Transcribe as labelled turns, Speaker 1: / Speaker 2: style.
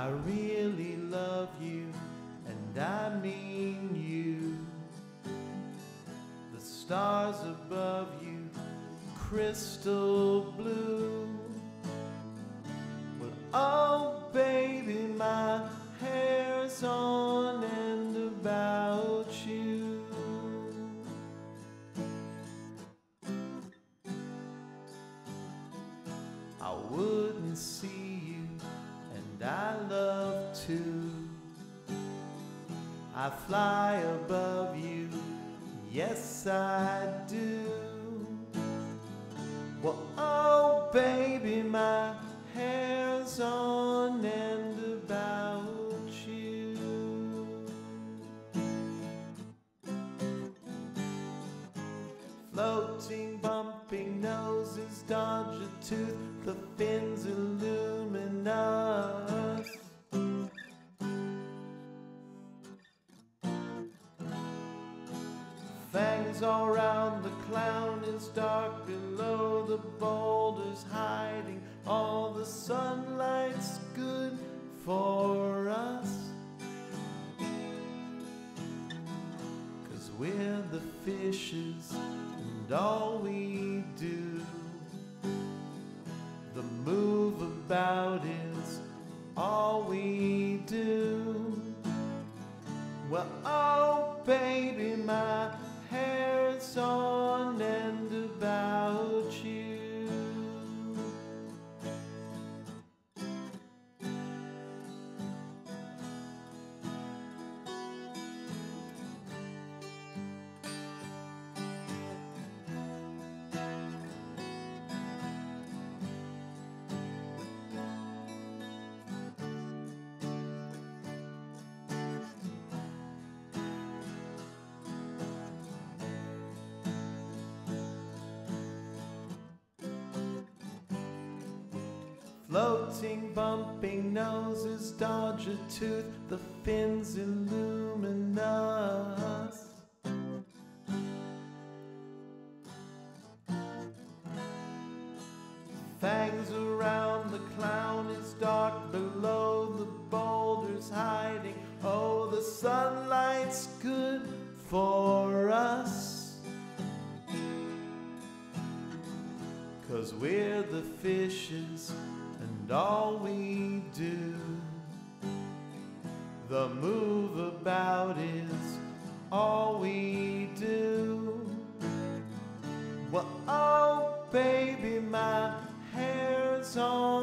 Speaker 1: I really love you, and I mean you. The stars above you, crystal blue. Well, oh baby, my hair's on end about you. I wouldn't see you, and I love to. I fly above you, yes I do. Well, oh baby, my hair's on end about you. Floating, bumping noses, dodge a tooth, the fins illuminous. Fangs all round, the clown is dark below, the boulders hiding, all the sunlight's good for us. 'Cause we're the fishes and all we do. The move about is all we do. Well, oh baby, my hair's on end about you. Floating, bumping noses, dodge a tooth, the fins illuminous. Fangs around, the clown is dark below, the boulders hiding, oh the sunlight's good for us. 'Cause we're the fishes and all we do. The move about is all we do. Well, oh baby, my hair's on